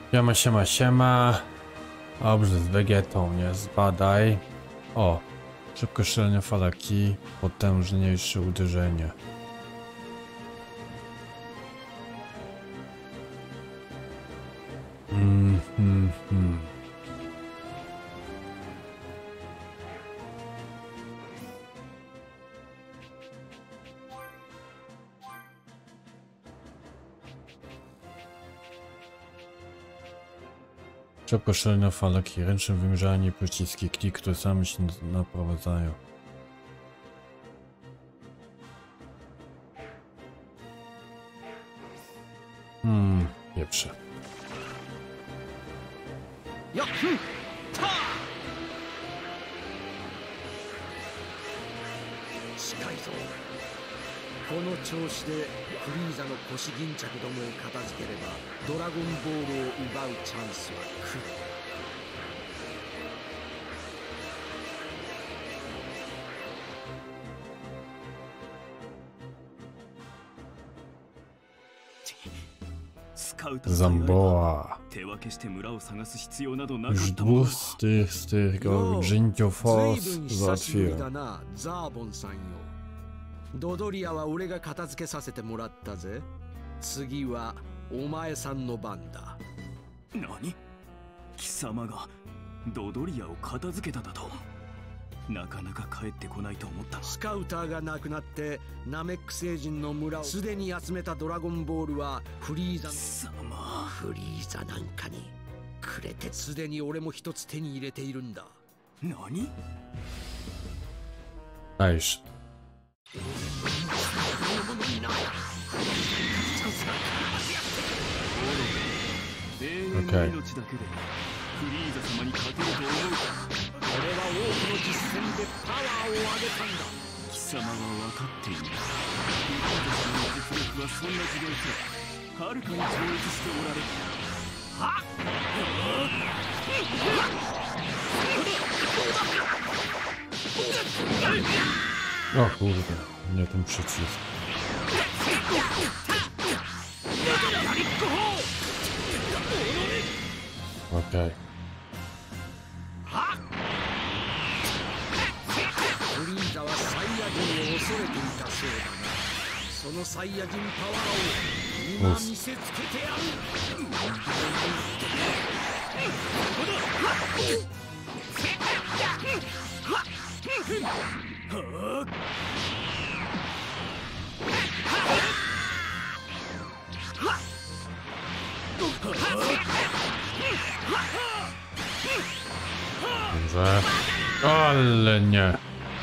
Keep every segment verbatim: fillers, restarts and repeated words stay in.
Siema, siema, siema. Dobrze, z Vegetą, nie zbadaj. O, szybkostrzelne falaki, potężniejsze uderzenie. Mm, mm, mm. Szybkostrzelne falaki, ręczne wymierzanie, pociski, klik, które same się naprowadzają. Hmm, pieprze. この調子でフリーザの腰巾着どもを片付ければドラゴンボールを奪うチャンスは来る。 Zamboa. Już dwóch z tych, z tych grzęciofos załatwiłem. ドドリアは俺が片付けさせてもらったぜ。次はお前さんの番だ。 何？貴様がドドリアを片付けただと？なかなか帰ってこないと思った。 スカウターがなくなってナメック星人の村をすでに集めたドラゴンボールはフリーザ様フリーザなんかにくれてすでに俺も一つ手に入れているんだ。 何？ ナイス。Okay. お、kurde, nie ten przycisk. Okej. フリーザはサイヤ人を恐れていたそうだな。そのサイヤ人パワーを今見せつけてやる。 Dobrze. Ale nie.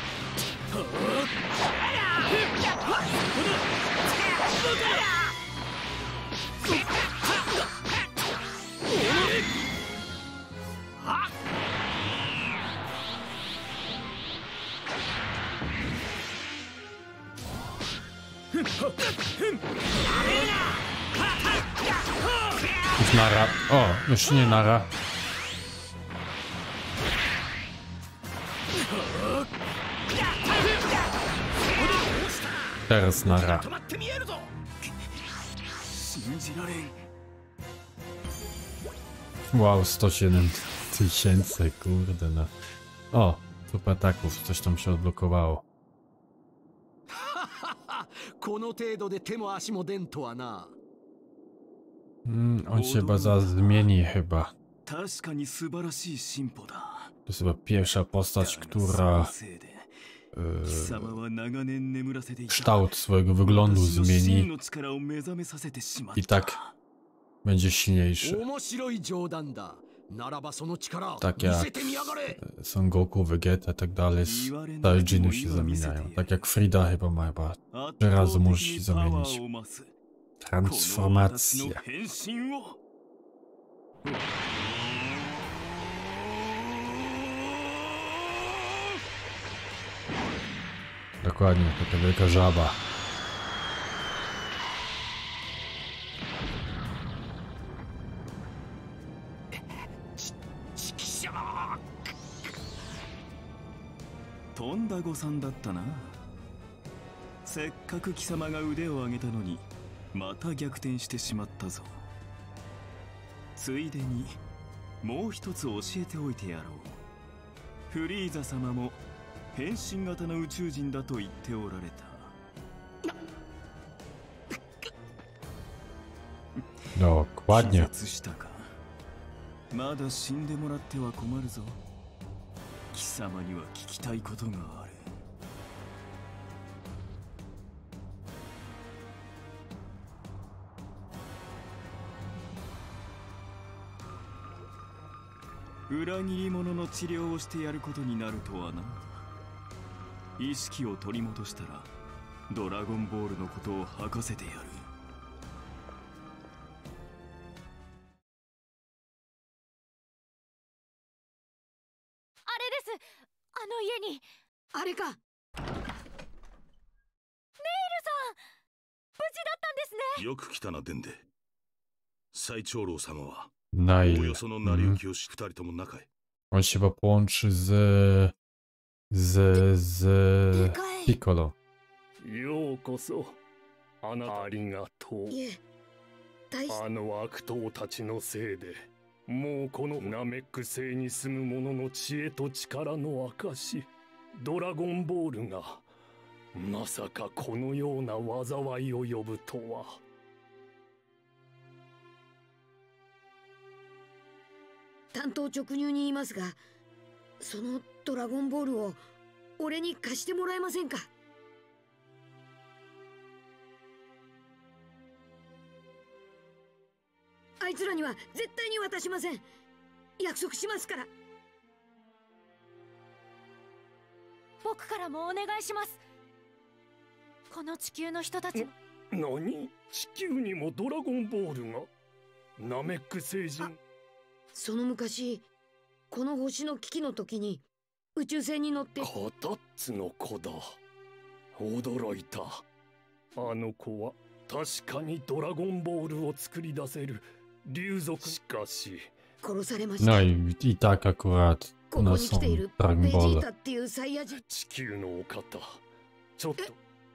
Już nara. O, już nie nara. Teraz nara. Wow, sto siedem tysięcy, kurde no. O, super ataków, coś tam się odblokowało. この程度で手も足も出んとはな。 Mm, on się chyba zmieni chyba. To jest chyba pierwsza postać, która yy, kształt swojego wyglądu zmieni i tak będzie silniejszy. Tak jak Son Goku, Vegeta i tak dalej, Saiyajiny się zamieniają. Tak jak Frida chyba ma chyba trzy razy może się zamienić. Transformacja. Dokładnie, taka wielka żaba. Tondaごさんだったな。せっかく貴様が腕を上げたのにまた逆転してしまったぞ。 ついでにもう一つ教えておいてやろう。フリーザ様も変身型の宇宙人だと言っておられた。 Dokładnie. 気絶したか。まだ死んでもらっては困るぞ。貴様には聞きたいことがある。裏切り者の治療をしてやることになるとはな。意識を取り戻したらドラゴンボールのことを吐かせてやる。 あれです。あの家に。 あれか。 ネイルさん、無事だったんですね。 よく来たな、デンデ。最長老様は Nail. およその成り行きをし、二人とも仲へ。 On się chyba połączy z... z... z... Piccolo. ようこそ。あなたありがとう。 いえ、大しあの悪党たちのせいで、もうこのナメック星に住む者の知恵と力の証、ドラゴンボールが、まさかこのような災いを呼ぶとは。 担当直入に言いますが、そのドラゴンボールを俺に貸してもらえませんか。あいつらには絶対に渡しません。約束しますから。 僕からもお願いします。この地球の人たち。 何？地球にもドラゴンボールが？ナメック星人。 その昔、この星の危機の時に宇宙船に乗って。 カタッツの子だ。驚いた。あの子は確かにドラゴンボールを作り出せる竜族。しかし殺されました。 No i, i tak akurat こ u こ nas に来てい są る Dragon ベジー Ball. タっていうサイヤ人。 地球のお方、ちょっと。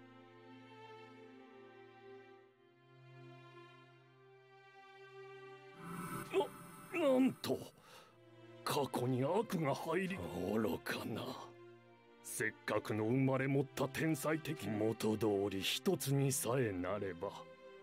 な、なんと過去に悪が入り、愚かな。せっかくの生まれ持った天才的元通り一つにさえなれば。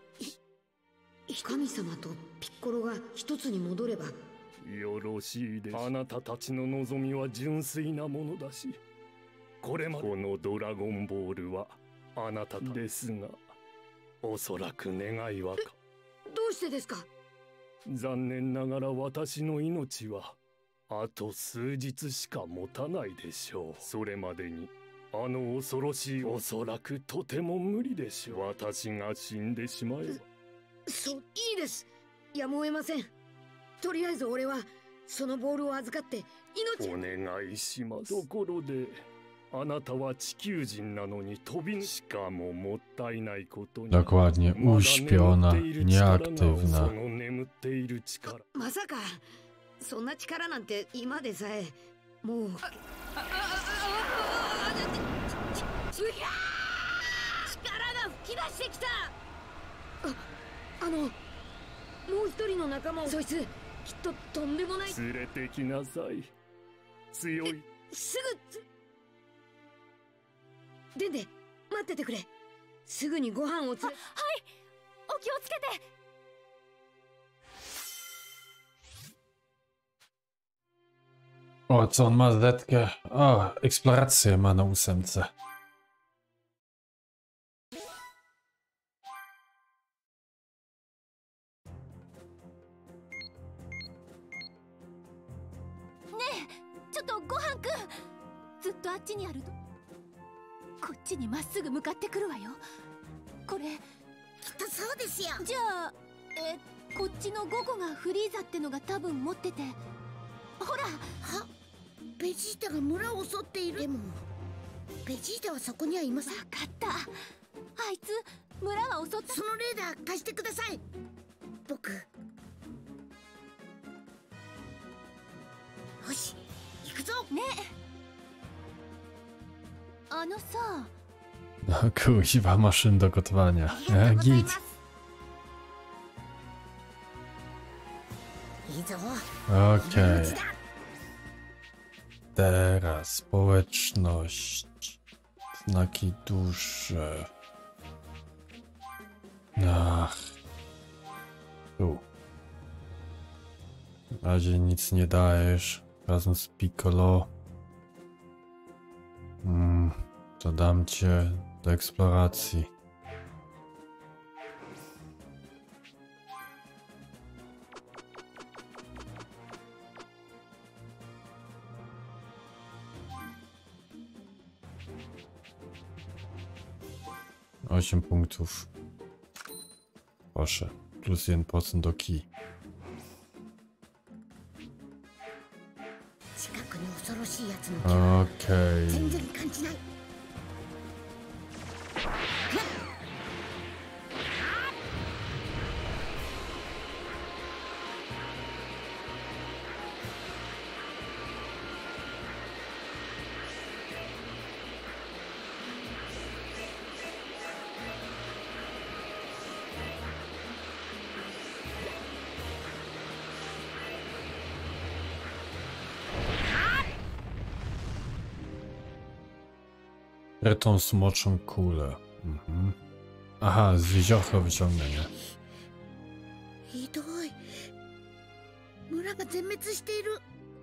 神様とピッコロが一つに戻れば。 よろしいです。あなたたちの望みは純粋なものだし、これまでこのドラゴンボールはあなたですが、おそらく願いはか。 どうしてですか。 残念ながら私の命はあと数日しか持たないでしょう。それまでにあの恐ろしい、おそらくとても無理でしょう。私が死んでしまえば。 そう、いいです。やむを得ません。とりあえず俺はそのボールを預かって命。 お願いします。ところであなたは地球人なのに飛び、しかももったいないことに Dokładnie, uśpiona, nieaktywna. その眠っている力。 まさかそんな力なんて今でさえもう。力が吹き出してきた。あ、あのもう一人の仲間を。そいつきっととんでもない。 連れてきなさい。強い。 すぐ。デンデ、待っててくれ。すぐにご飯をつれ。はい、 お気をつけて。 O, co on ma zetkę? O, eksplorację ma na ósemce. ちょっとごはんくん、ずっとあっちにあるとこっちにまっすぐ向かってくるわよ。これきっとそうですよ。 じゃあえこっちのごこがフリーザってのが多分持ってて、ほら。 は、ベジータが村を襲っている。でもベジータはそこにはいません。 分かった。あいつ村は襲った。 そのレーダー貸してください。僕。よし、行くぞ。 ね。あのさ。 Kuźwa, maszyn do gotowania. E, git. いいぞ。 Okej. Teraz społeczność. Znaki duszy. Ach. Tu. Na razie nic nie dajesz. Razem z Piccolo. Hmm, to dam cię do eksploracji. osiem punktów. Proszę. Plus jeden procent do kij. 近くに恐ろしいやつの気配 Okej. 全然感じない。 Tą smoczą kulę. Mhm. Aha, z jeziorka wyciągnę, nie? ひどい。村が全滅している。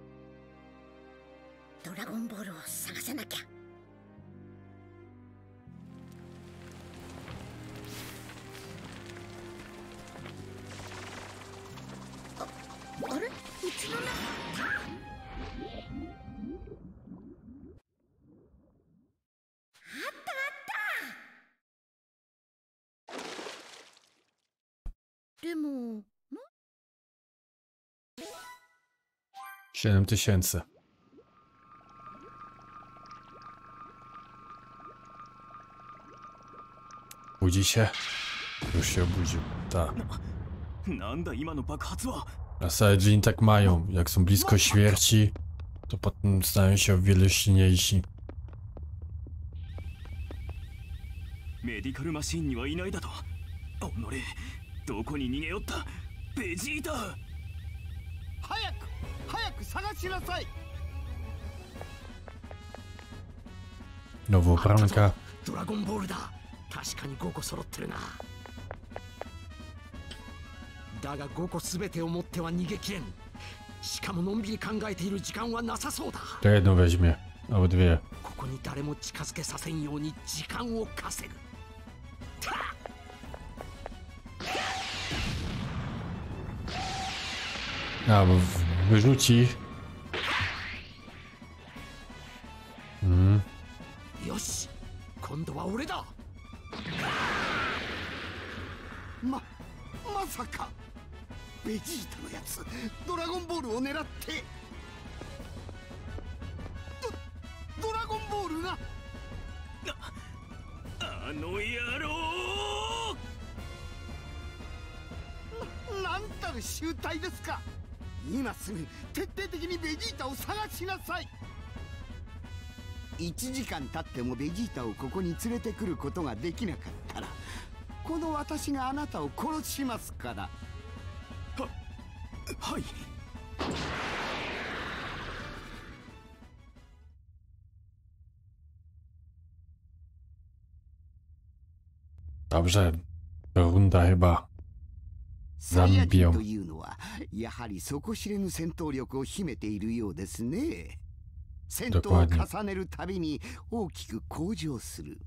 ドラゴンボールを探さなきゃ。あ、あれ？うちの中。でも、 siedem tysięcy. Budzi się? Już się obudził. Tak. A Saiyajin tak mają. Jak są blisko śmierci, to potem stają się o wiele silniejsi. メディカルマシンにはいないだと。おのれ、どこに逃げよった？ベジータ。 早く早く探しなさい。 Nowo branka. ドラゴンボールだ。確かにごこ揃ってるな。だがごこすべてを持っては逃げきれん。しかものんびり考えている時間はなさそうだ。 To jedno weźmie, albo dwie. ここに誰も近づけさせんように時間を稼ぐ。 A, bo wyrzuci. Mhm. よし、今度は俺だ。ま、まさかベジータのやつドラゴンボールを狙ってド、ドラゴンボールがあの野郎な、なんたる集体ですか。今すぐ徹底的にベジータを探しなさい。いちじかん経ってもベジータをここに連れてくることができなかったら、この私があなたを殺しますから。は、はい。 Dobrze, runda chyba. サイヤ人というのはやはり底知れぬ戦闘力を秘めているようですね。戦闘を重ねるたびに大きく向上する。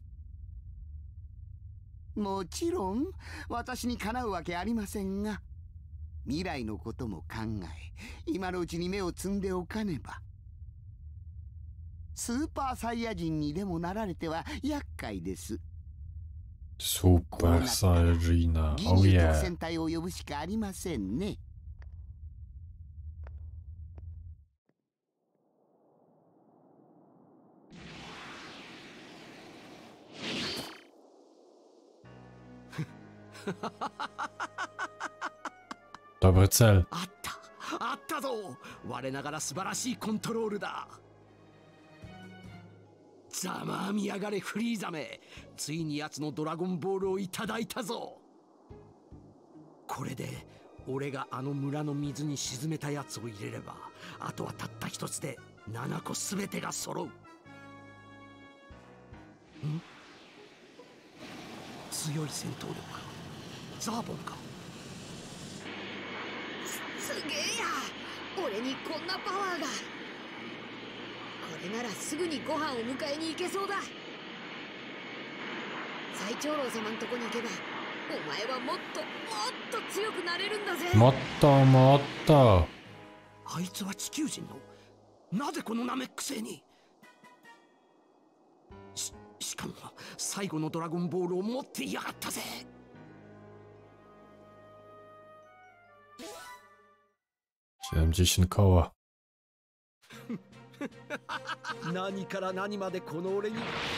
もちろん私にかなうわけありませんが、未来のことも考え今のうちに目を摘んでおかねば。スーパーサイヤ人にでもなられては厄介です。 Super Saiyajina. 銀 Oh 龍 yeah. 特戦隊を呼ぶしかありませんね。 Dobry cel. あったあったぞ。我ながら素晴らしいコントロールだ。ざまあみやがれフリーザめ。ついに奴のドラゴンボールをいただいたぞ。これで俺があの村の水に沈めたやつを入れれば、あとはたった一つでななこすべてが揃う。ん？強い戦闘力か。ザーボンか。 すすげえや、俺にこんなパワーが。これならすぐにご飯を迎えに行けそうだ。最長老様のとこに行けば、お前はもっともっと強くなれるんだぜ。 もっともっと。 あいつは地球人の？なぜこのナメック星に？し、しかも最後のドラゴンボールを持っていやがったぜ。 siedemdziesiąt koła。 何から何までこの俺に。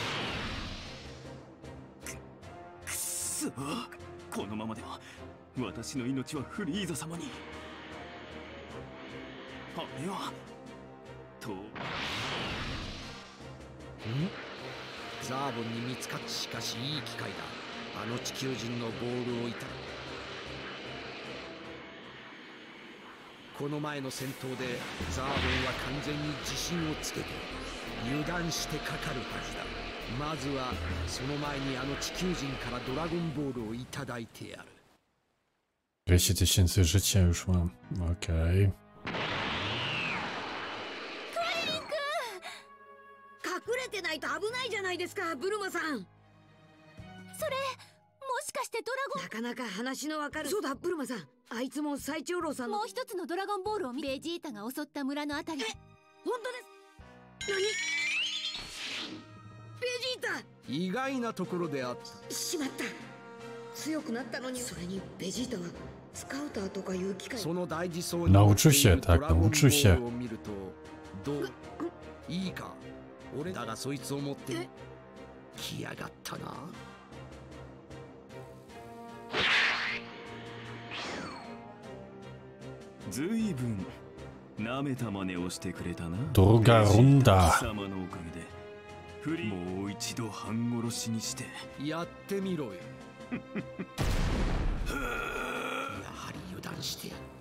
く、くそ、このままでは私の命はフリーザ様に。あれはと。ん？ ザーボンに見つかっしかしいい機会だ。あの地球人のボールをいただく。この前の戦闘でザーボンは完全に自信をつけて油断してかかるはずだ。まずはその前にあの地球人からドラゴンボールをいただいてやる。 dwieście tysięcy życia już mam. Okej. Okay. 隠れてないと危ないじゃないですか、ブルマさん。それ、もしかしてドラゴン。なかなか話のわかる。そうだ、ブルマさん。あいつも最長老さんの。 もう一つのドラゴンボールを見。ベジータが襲った村のあたり。え、 本当です。何？ベジータ。 意外なところであった。 しまった。強くなったのに。それにベジータはスカウターとかいう機会。 その大事そうに。 nauczył się, tak, nauczył się. どういいか。俺だがそいつを持って来やがったな。 ずいぶんなめた真似をしてくれたな。 Druga runda。 貴様のおかげでフリーもう一度半殺しにしてやってみろよ。やはり油断してやる。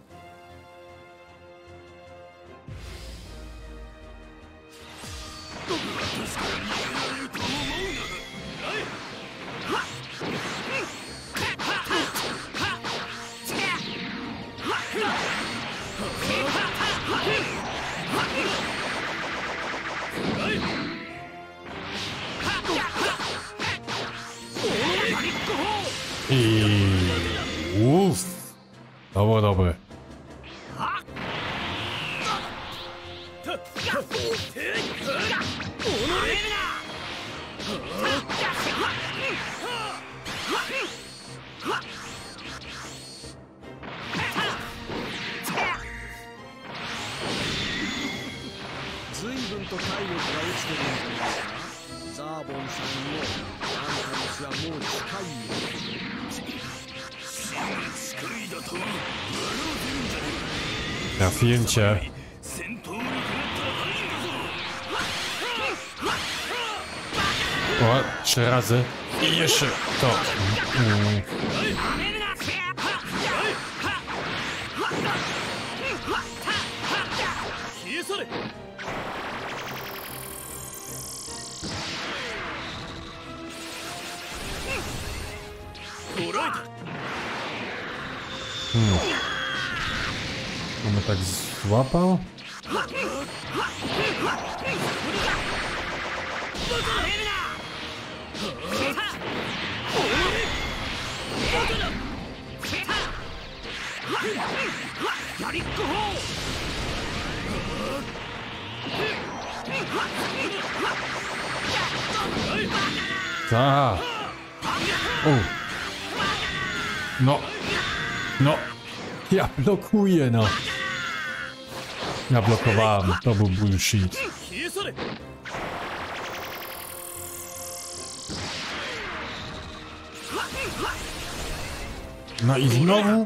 Uff. Dobre, dobre. 随分と体力が落ちてるんじゃないかな。ザーボンさんのあんたの死はもう近いよ。 Trafiłem cię. O, trzy razy. I jeszcze to. Mm. Hmm. Mamy tak złapał? Ta. O. No. No. Ja blokuję, no. Ja blokowałem. To był bullshit. No i znowu?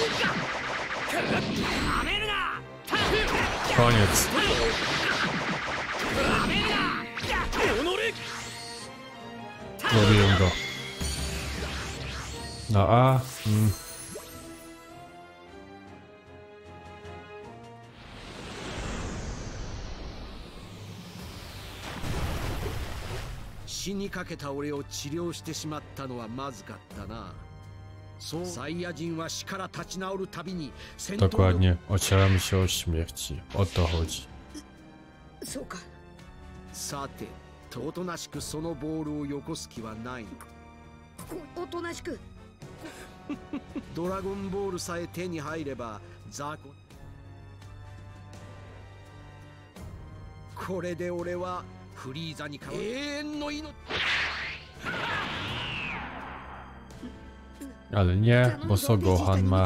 Koniec. Zrobiłem go. No a... Mm. 死にかけた俺を治療してしまったのはまずかったな。そうサイヤ人は死から立ち直るたびに戦闘 Dokładnie, ocieramy się o śmierci. O to chodzi. そうか。 さて、おとなしくそのボールをよこす気はないのか。 おとなしく。 ドラゴンボールさえ手に入ればザコ。これで俺はフリーザに代わる永遠の命。 Ale nie, bo co Gohan ma.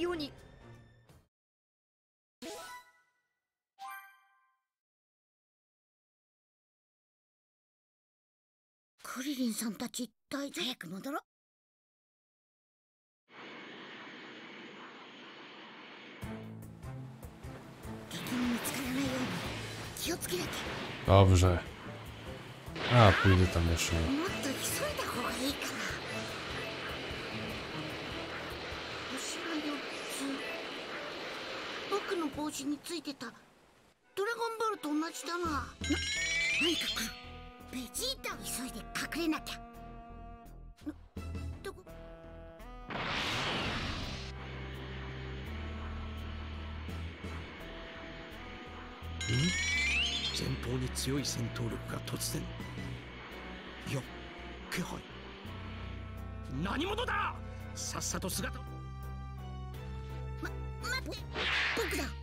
クリリンさんたち一体早く戻ろう。敵に見つからないように気をつけなきゃ。 Dobrze. A, pójdę tam jeszcze. もっと急いだ方がいいかな。星がよっつ。僕の帽子についてたドラゴンボールと同じだな。な、何か来る。ベジータを急いで隠れなきゃ。な、どこ？ 前方に強い戦闘力が突然。いや、気配。何者だ。さっさと姿を。 ま、待って、僕だ。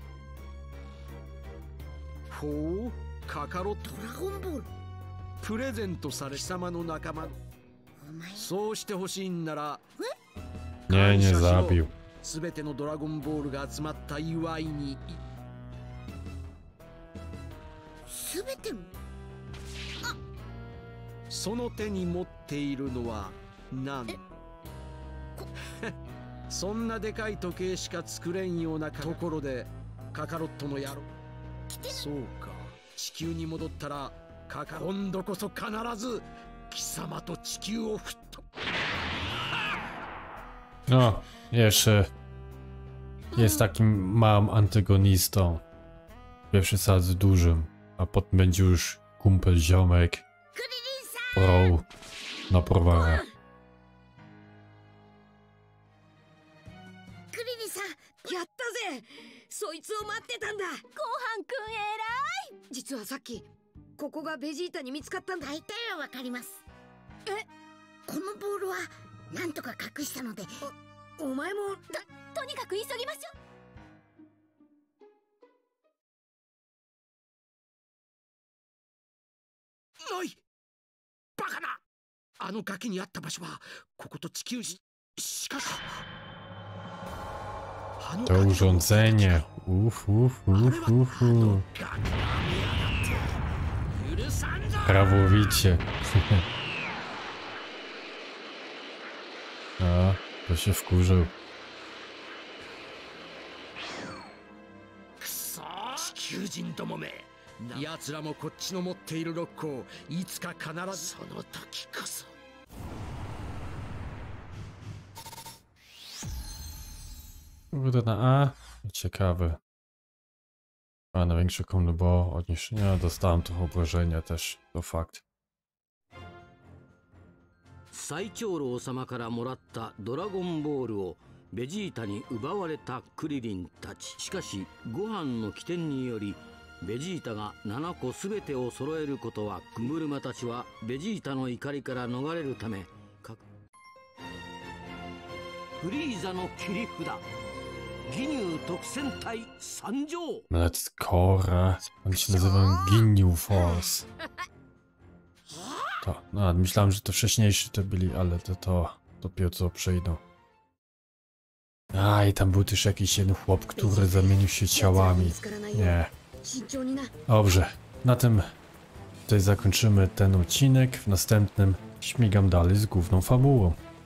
ほう、カカロット。 ドラゴンボール。 プレゼントされ貴様の仲間。そうしてほしいんなら。 Nie, nie zabił. すべてのドラゴンボールが集まった祝いに。 すべての。あ、 その手に持っているのは何？そんなでかい時計しか作れんようなところでカカロットの野郎。そうか、地球に戻ったらカカ今度こそ必ず貴様と地球を吹っ飛ぶ。 No, jeszcze jest takim małym antagonistą. Pierwszy sad z dużym. A potem będzie już kumpel, ziomek, pro na prowara. クリリンさん、やったぜ。そいつを待ってたんだ。ごはんくん偉い。実はさっきここがベジータに見つかったんだ。大体はわかります。え、このボールはなんとか隠したので。お、お前もと、とにかく急ぎましょう。 ない。バカな。あの崖にあった場所はここと地球し、しかし To urządzenie. Uf, uf, uf, uf, uf. Prawowicie. A, to się wkurzył. くそー、地球人どもめ。 奴らもこっちの持っているロックをいつか必ずその時こそ。 Kurde na A. Ciekawe. A na większe kombo, bo odniesienia dostałem trochę obrażenia też, to fakt. 最長老様からもらったドラゴンボールをベジータに奪われたクリリンたち。しかしご飯の起点により ベジータがななこすべてを揃えることは、クムルマたちはベジータの怒りから逃れるため、フリーザの切り札、ギニュー特戦隊参上。 Let's Kora. Oni się nazywają Ginyu Force. To, no, myślałem, że to wcześniejsi to byli, ale to, to dopiero co przyjdą. A, i tam był też jakiś jeden chłop, który zamienił się ciałami. Nie. Dobrze, na tym tutaj zakończymy ten odcinek. W następnym śmigam dalej z główną fabułą.